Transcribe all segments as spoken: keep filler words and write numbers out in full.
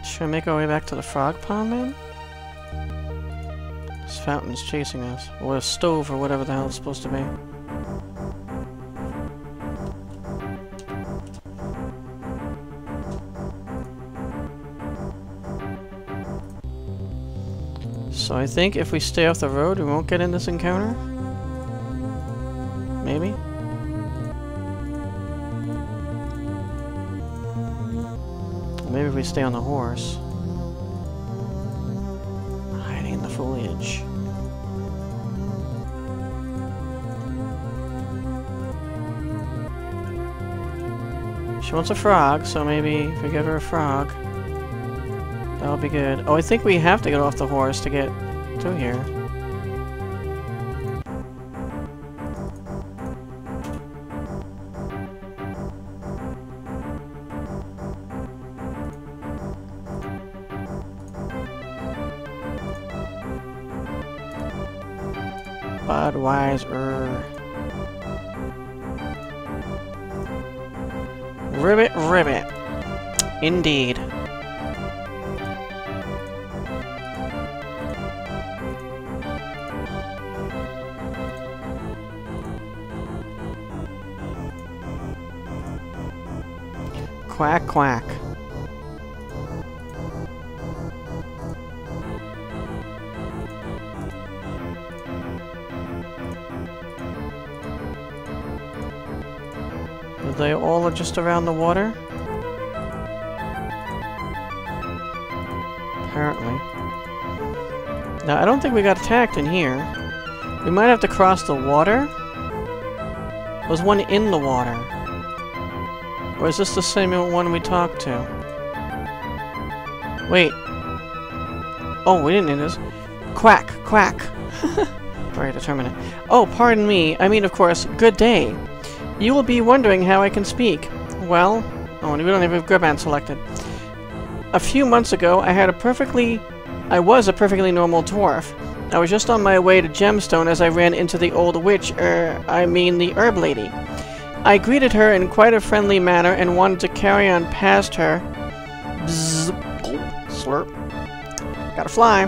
Should we make our way back to the frog pond, then? This fountain's chasing us. Or a stove, or whatever the hell it's supposed to be. So I think if we stay off the road, we won't get in this encounter? Maybe? Maybe if we stay on the horse. Hiding in the foliage. She wants a frog, so maybe if we give her a frog, that'll be good. Oh, I think we have to get off the horse to get to here. Budweiser. Ribbit, ribbit. Indeed. Quack, quack. Are they all just around the water? Apparently. Now, I don't think we got attacked in here. We might have to cross the water? Was one in the water? Or is this the same one we talked to? Wait. Oh, we didn't need this. Quack, quack. Very determinate. Oh, pardon me. I mean, of course, good day. You will be wondering how I can speak. Well, oh, and we don't have a grip band selected. A few months ago, I had a perfectly... I was a perfectly normal dwarf. I was just on my way to Gemstone as I ran into the old witch, er, I mean the herb lady. I greeted her in quite a friendly manner and wanted to carry on past her. Bzzz. Slurp. Gotta fly.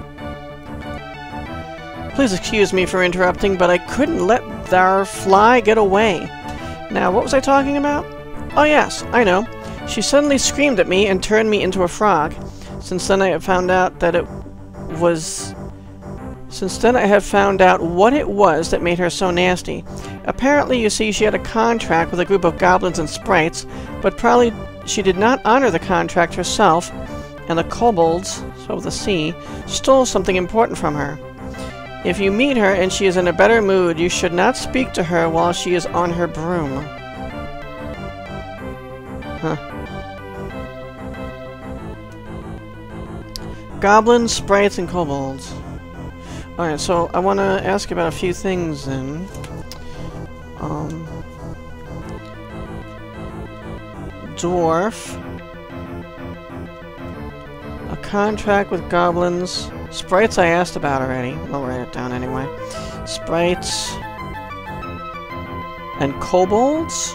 Please excuse me for interrupting, but I couldn't let our fly get away. Now, what was I talking about? Oh yes, I know. She suddenly screamed at me and turned me into a frog. Since then I have found out that it was... Since then I have found out what it was that made her so nasty. Apparently, you see, she had a contract with a group of goblins and sprites, but probably she did not honor the contract herself, and the kobolds, so the sea, stole something important from her. If you meet her and she is in a better mood, you should not speak to her while she is on her broom. Huh. Goblins, sprites, and kobolds. Alright, so I want to ask about a few things then. Um... Dwarf. A contract with goblins. Sprites I asked about already. I'll write it down anyway. Sprites. And kobolds?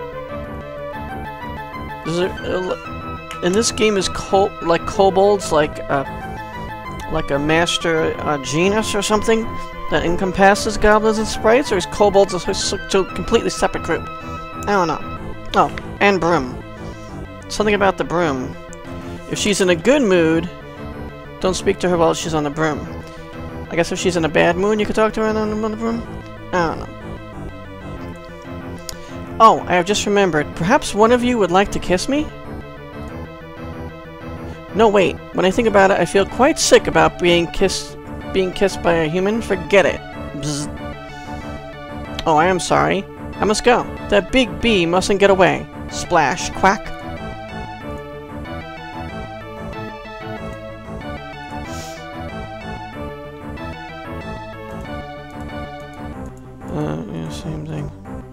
Is it, uh, in this game is co like kobolds like a, like a master uh, genus or something that encompasses goblins and sprites? Or is kobolds a, a, a completely separate group? I don't know. Oh, and broom. Something about the broom. If she's in a good mood, don't speak to her while she's on the broom. I guess if she's in a bad mood, you could talk to her on the, on the broom? I don't know. Oh, I have just remembered. Perhaps one of you would like to kiss me? No, wait. When I think about it, I feel quite sick about being kissed being kissed by a human. Forget it. Bzz. Oh, I am sorry. I must go. That big bee mustn't get away. Splash. Quack. Uh, yeah, same thing.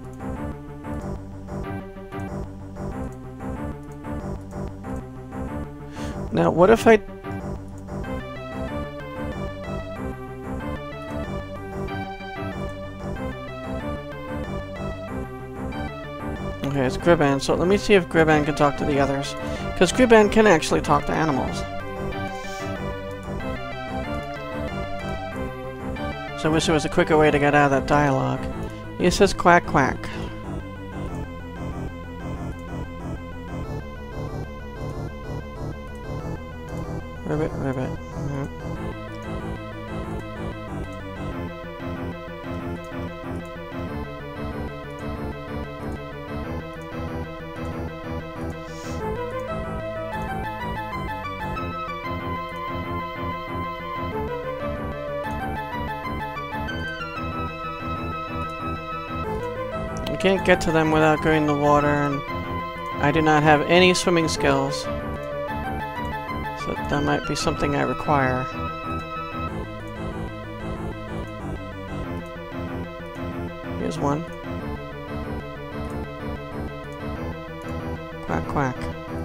Now, what if I... Okay, it's Griban, so let me see if Griban can talk to the others. Because Griban can actually talk to animals. So I wish there was a quicker way to get out of that dialogue. He says quack quack. Ribbit, ribbit. Mm-hmm. I can't get to them without going in the water, and I do not have any swimming skills. So that might be something I require. Here's one. Quack, quack.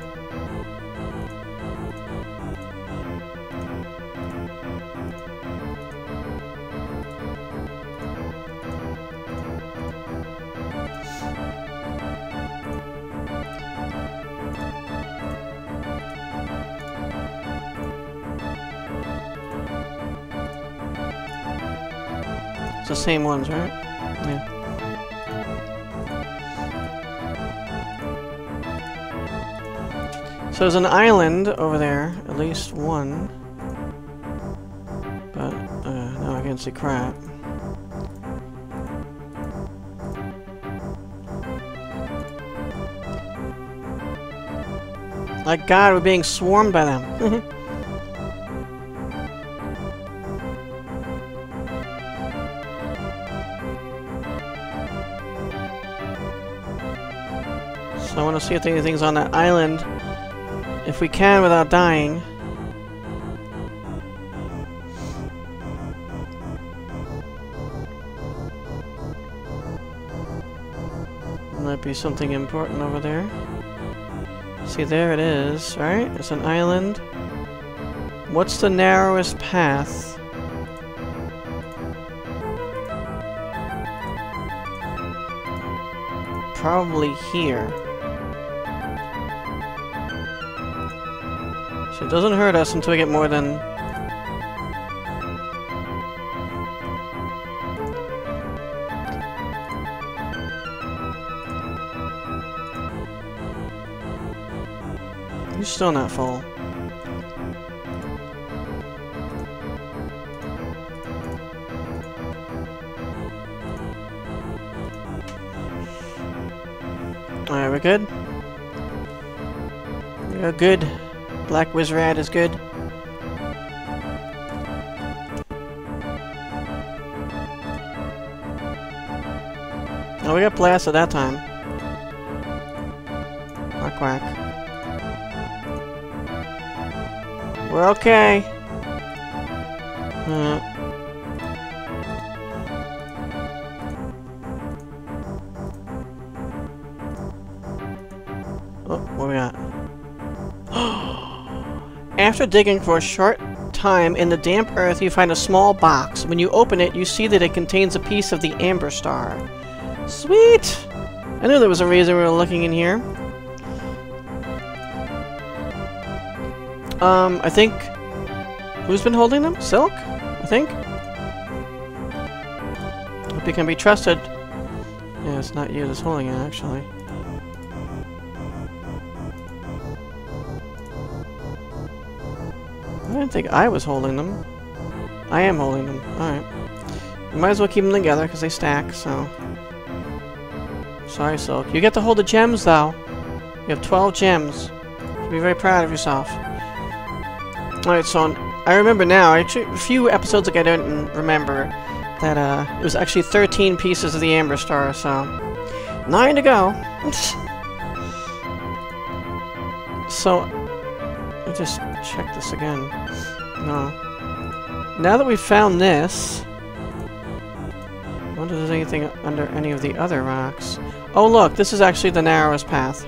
The same ones, right? Yeah. So there's an island over there, at least one. But, uh, now I can't see crap. Like God, we're being swarmed by them. So I want to see if anything's on that island, if we can without dying. Might be something important over there. See, there it is, right? It's an island. What's the narrowest path? Probably here. So it doesn't hurt us until we get more than... You're still not full. Alright, we're good? We're good. Black Wizard is good. Oh, we got blasted that time. Quack quack. We're okay. Uh. Oh, what we got? After digging for a short time in the damp earth, you find a small box. When you open it, you see that it contains a piece of the Amberstar. Sweet! I knew there was a reason we were looking in here. Um, I think... Who's been holding them? Silk? I think? Hope you can be trusted. Yeah, it's not you that's holding it, actually. I didn't think I was holding them. I am holding them. Alright. You might as well keep them together, because they stack, so... Sorry, Silk. You get to hold the gems, though. You have twelve gems. You should be very proud of yourself. Alright, so I remember now, actually, a few episodes ago I don't remember, that uh, it was actually thirteen pieces of the Amberstar, so... Nine to go! So... Let me just check this again. No. Now that we've found this... I wonder if there's anything under any of the other rocks. Oh look, this is actually the narrowest path.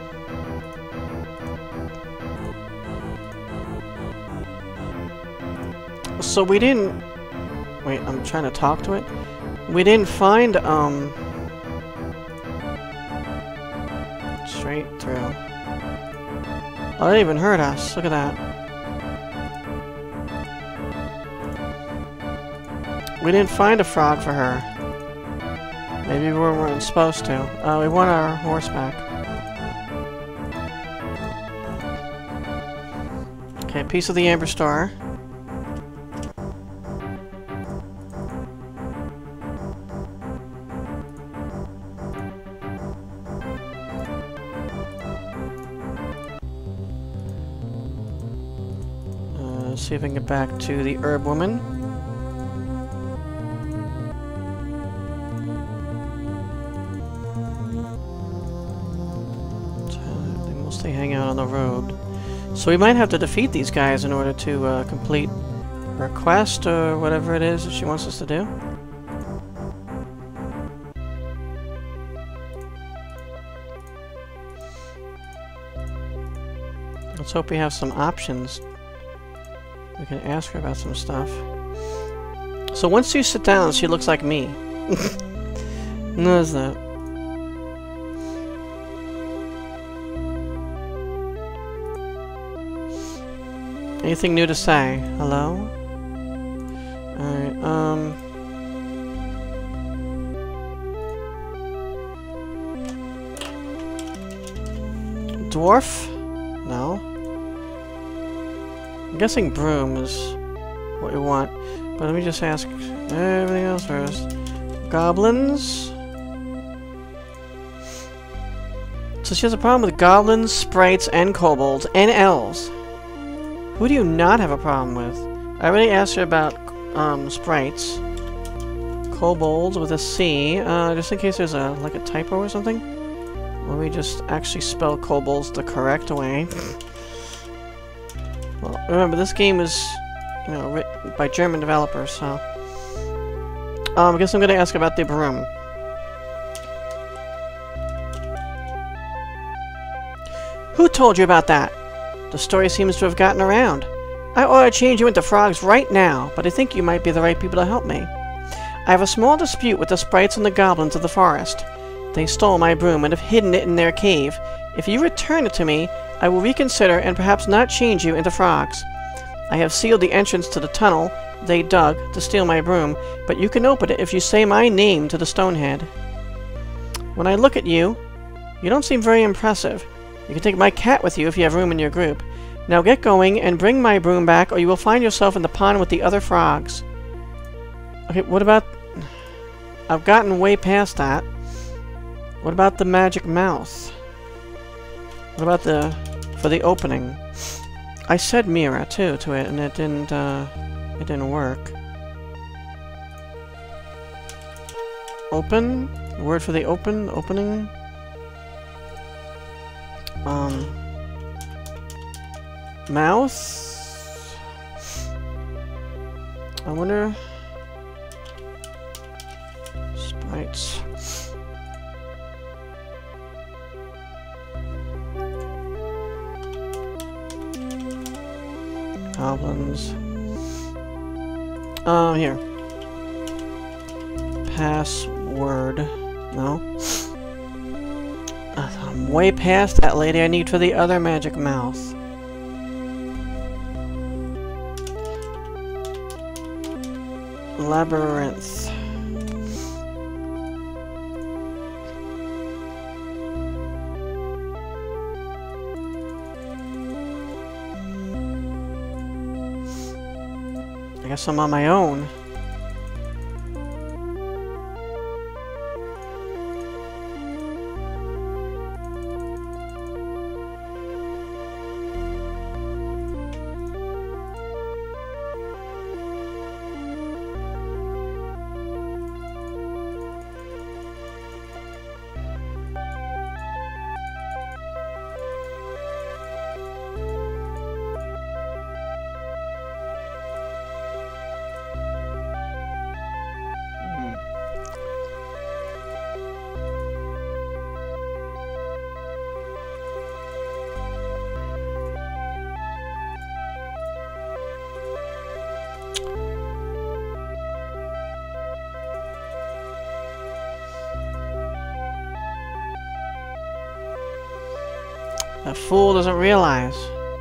So we didn't... Wait, I'm trying to talk to it. We didn't find, um... straight through. Oh, they even hurt us. Look at that. We didn't find a frog for her. Maybe we weren't supposed to. Uh, we want our horse back. Okay, piece of the Amberstar. Uh, see if I can get back to the herb woman. They mostly hang out on the road. So we might have to defeat these guys in order to uh, complete her quest or whatever it is that she wants us to do. Let's hope we have some options. We can ask her about some stuff. So once you sit down, she looks like me. Notice that. Anything new to say? Hello? Alright, um... Dwarf? No. I'm guessing broom is what we want. But let me just ask everything else first. Goblins? So she has a problem with goblins, sprites, and kobolds, and elves. Who do you not have a problem with? I already asked her about um, sprites. Kobolds with a C. Uh, just in case there's a like a typo or something. Let me just actually spell kobolds the correct way. Well, remember this game is, you know, written by German developers, so. Um, I guess I'm gonna ask about the broom. Who told you about that? The story seems to have gotten around. I ought to change you into frogs right now, but I think you might be the right people to help me. I have a small dispute with the sprites and the goblins of the forest. They stole my broom and have hidden it in their cave. If you return it to me, I will reconsider and perhaps not change you into frogs. I have sealed the entrance to the tunnel they dug to steal my broom, but you can open it if you say my name to the stonehead. When I look at you, you don't seem very impressive. You can take my cat with you if you have room in your group. Now get going and bring my broom back, or you will find yourself in the pond with the other frogs. Okay, what about... I've gotten way past that. What about the magic mouth? What about the... for the opening? I said Mira, too, to it, and it didn't, uh... it didn't work. Open? Word for the open? Opening? Um... Mouth? I wonder... Sprites. Goblins. Oh, here. Password. No. Uh, I'm way past that lady I need for the other magic mouth. Labyrinth. I guess I'm on my own. That fool doesn't realize.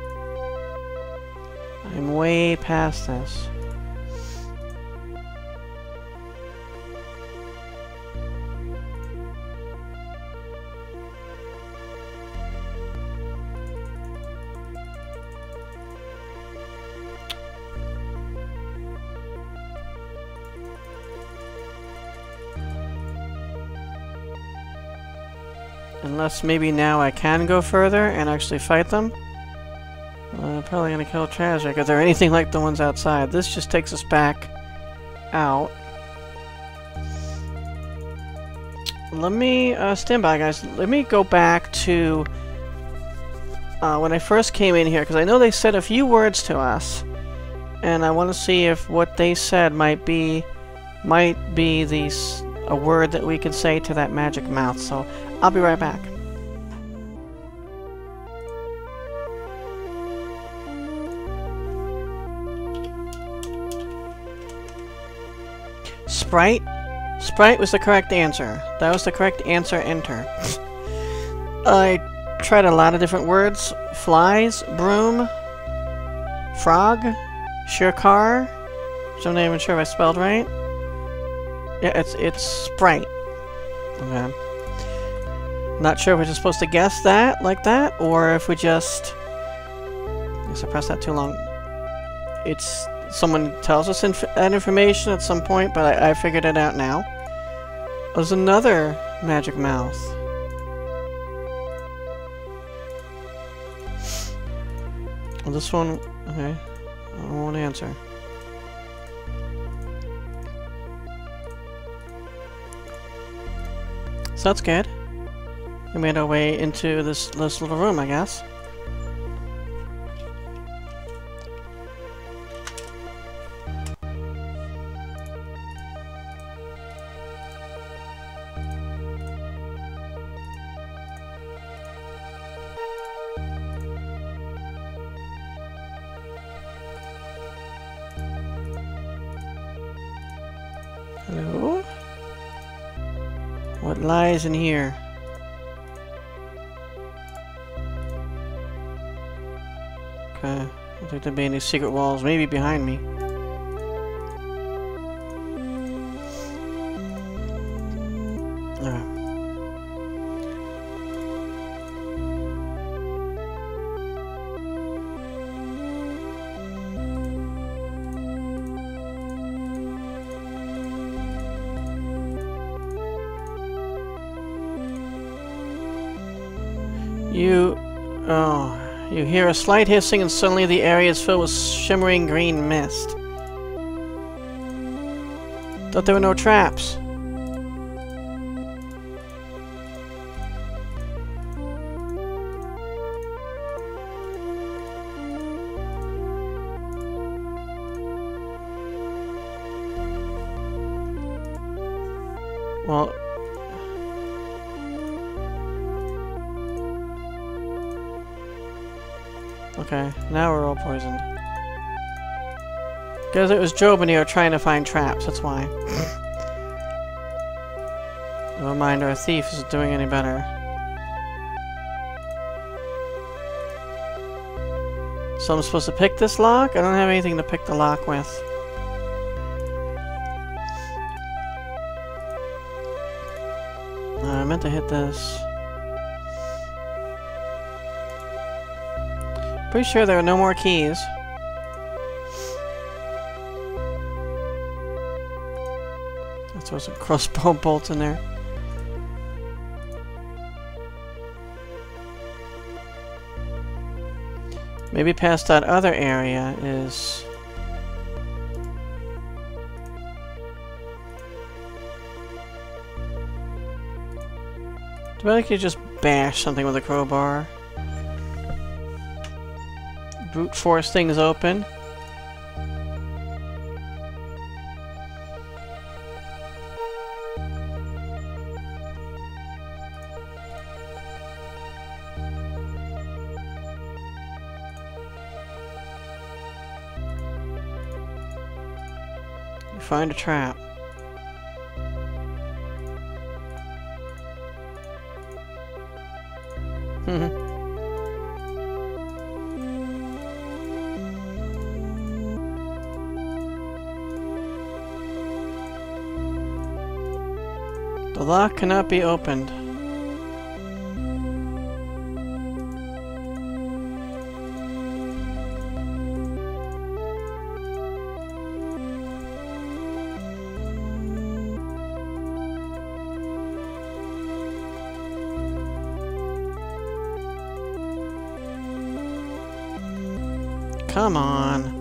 I'm way past this. Unless maybe now I can go further and actually fight them. Well, I'm probably gonna kill Tragic if they're anything like the ones outside. This just takes us back out. Let me uh, stand by, guys. Let me go back to uh, when I first came in here, because I know they said a few words to us, and I want to see if what they said might be might be these a word that we can say to that magic mouth. So I'll be right back. Sprite? Sprite was the correct answer. That was the correct answer, enter. I tried a lot of different words. Flies, broom, frog, shirkar, which I'm not even sure if I spelled right. Yeah, it's it's Sprite. Okay. Not sure if we're just supposed to guess that, like that, or if we just... I guess I pressed that too long. It's... Someone tells us inf that information at some point, but I, I figured it out now. There's another magic mouth. Well, this one... Okay. I won't answer. So that's good. We made our way into this, this little room, I guess. Hello? What lies in here? Okay, I don't think there'd be any secret walls, maybe behind me. Alright. You... oh... You hear a slight hissing and suddenly the area is filled with shimmering green mist. Thought there were no traps. Well... Okay, now we're all poisoned. Because it was Job and you were trying to find traps, that's why. Never mind, our thief isn't doing any better. So I'm supposed to pick this lock? I don't have anything to pick the lock with. Uh, I meant to hit this. Pretty sure there are no more keys. Let's throw some crossbow bolts in there. Maybe past that other area is... Do I like you just bash something with a crowbar? Brute force things open. You find a trap. lock cannot be opened. Come on.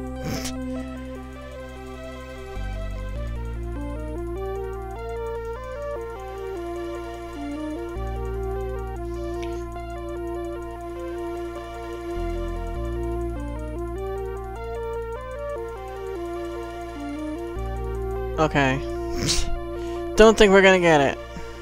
Okay. Don't think we're gonna get it.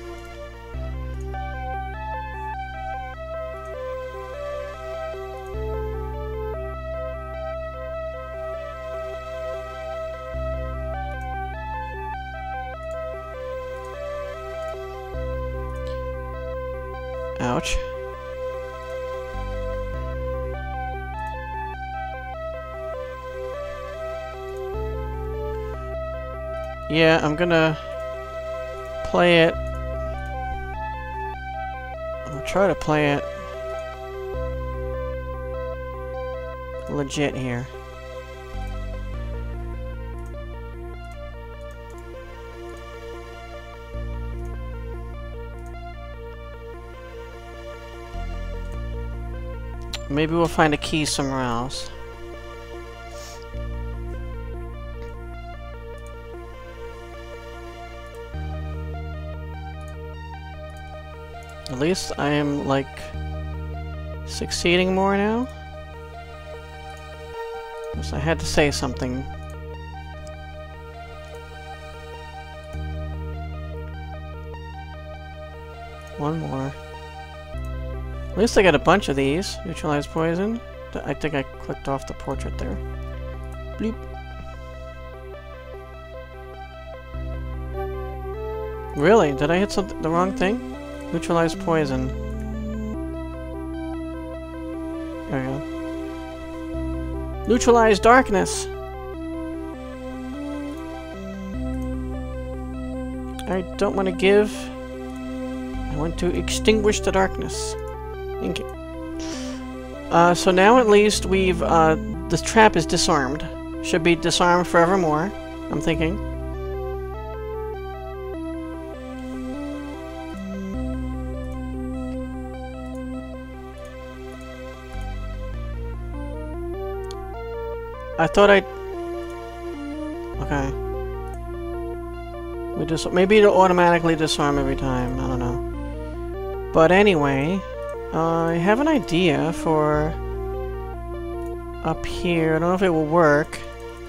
Ouch. Yeah, I'm gonna play it. I'll try to play it legit here. Maybe we'll find a key somewhere else. At least I am, like, succeeding more now. Because I had to say something. One more. At least I got a bunch of these. Neutralize poison. I think I clicked off the portrait there. Bloop. Really? Did I hit something, the wrong thing? Neutralize poison. There we go. Neutralize darkness! I don't want to give. I want to extinguish the darkness. Thank you. Uh, so now at least we've, uh, this trap is disarmed. Should be disarmed forevermore, I'm thinking. I thought I'd... Okay. We just... Maybe it'll automatically disarm every time. I don't know. But anyway... Uh, I have an idea for... Up here. I don't know if it will work.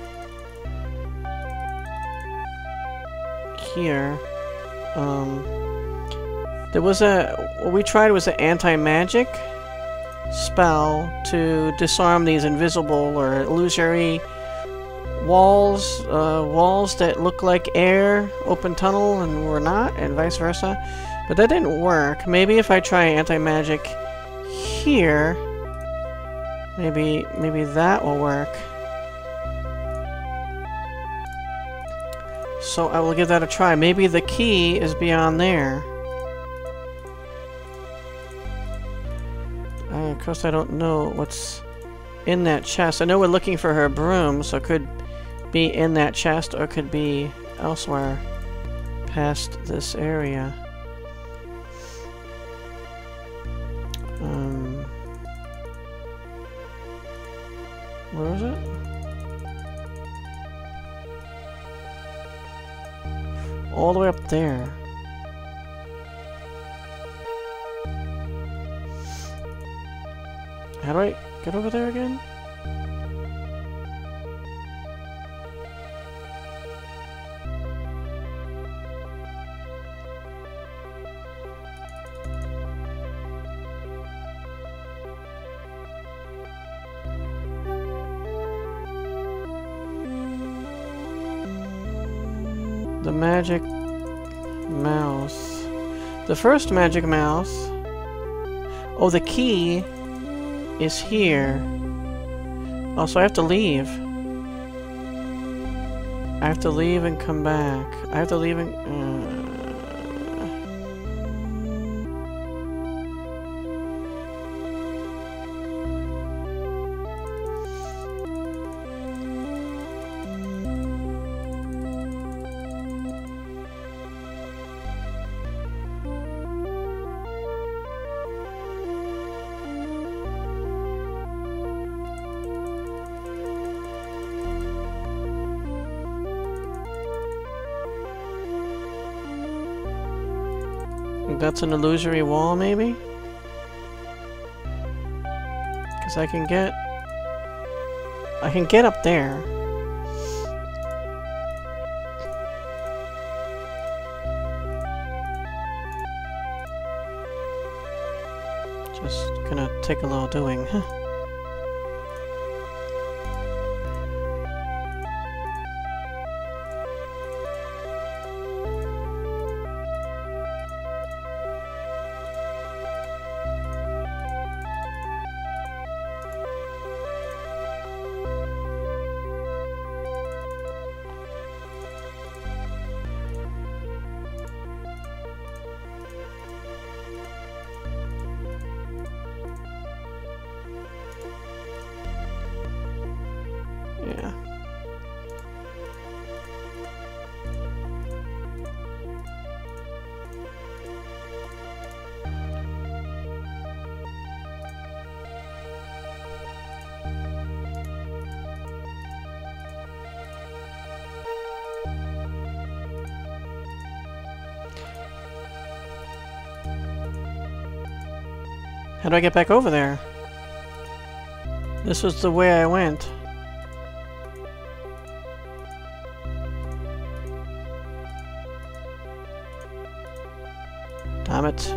Here. Um... There was a... What we tried was an anti-magic spell to disarm these invisible or illusory walls, uh, walls that look like air, open tunnel, and were not, and vice versa. But that didn't work. Maybe if I try anti-magic here, maybe maybe that will work. So I will give that a try. Maybe the key is beyond there. Uh, of course, I don't know what's in that chest. I know we're looking for her broom, so it could be in that chest or it could be elsewhere past this area. Um, where is it? All the way up there. How do I get over there again? The magic mouse. The first magic mouse. Oh, the key is here. Oh, so I have to leave. I have to leave and come back. I have to leave and... Uh, think that's an illusory wall, maybe? Because I can get... I can get up there. Just gonna take a little doing. Huh. Yeah. How do I get back over there? This was the way I went. Damn it.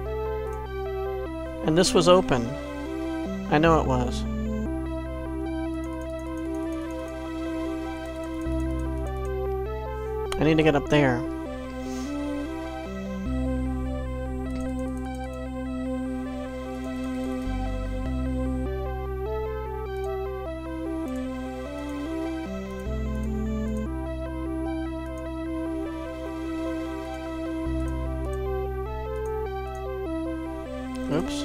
And this was open. I know it was. I need to get up there. Oops.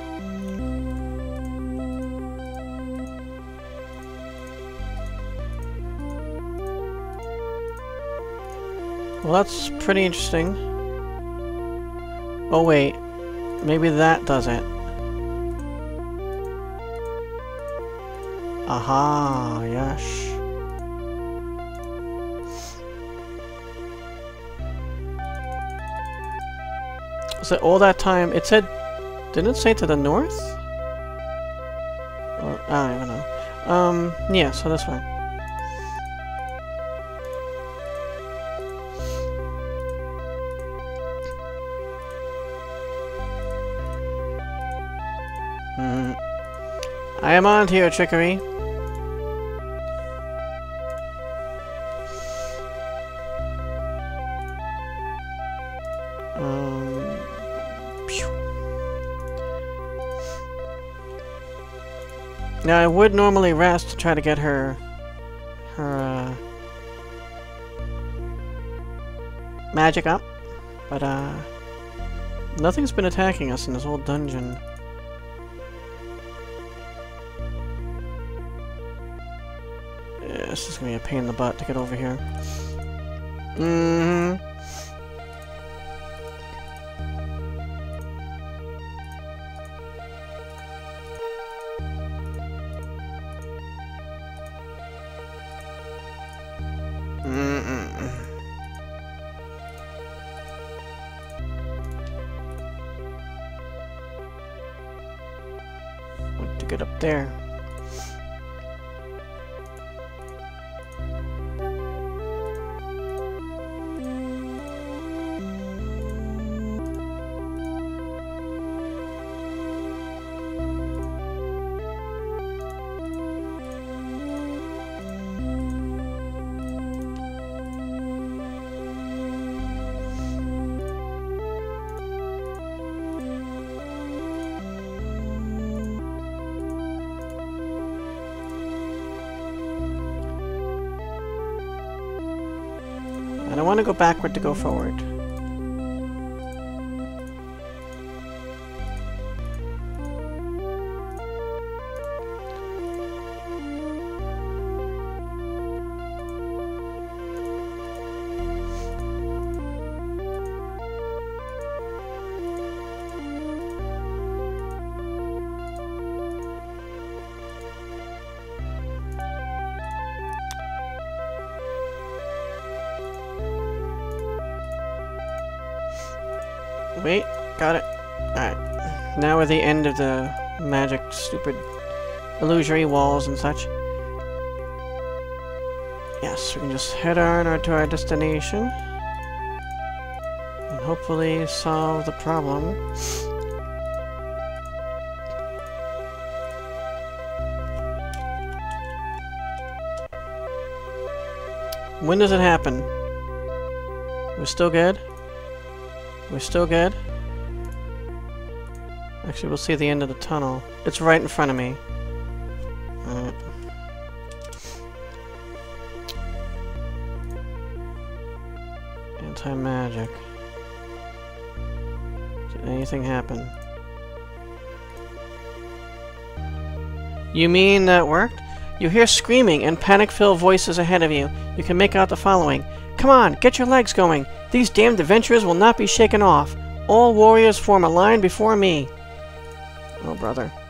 Well, that's pretty interesting. Oh wait, maybe that does it. Aha, yes. So all that time, it said, didn't it say to the north? Or, I don't even know. Um, yeah, so that's fine. Hmm. I am on to your trickery. Now, I would normally rest to try to get her... her, uh... magic up, but, uh... nothing's been attacking us in this whole dungeon. Yeah, this is gonna be a pain in the butt to get over here. Mm-hmm. To get up there. And I want to go backward to go forward. Wait, got it. Alright. Now we're at the end of the magic, stupid, illusory walls and such. Yes, we can just head on our, to our destination. And hopefully solve the problem. When does it happen? We're still good? We're still good? Actually, we'll see the end of the tunnel. It's right in front of me. Alright. Anti-magic. Did anything happen? You mean that worked? You hear screaming and panic-filled voices ahead of you. You can make out the following. Come on, get your legs going. These damned adventurers will not be shaken off. All warriors form a line before me. Oh, brother.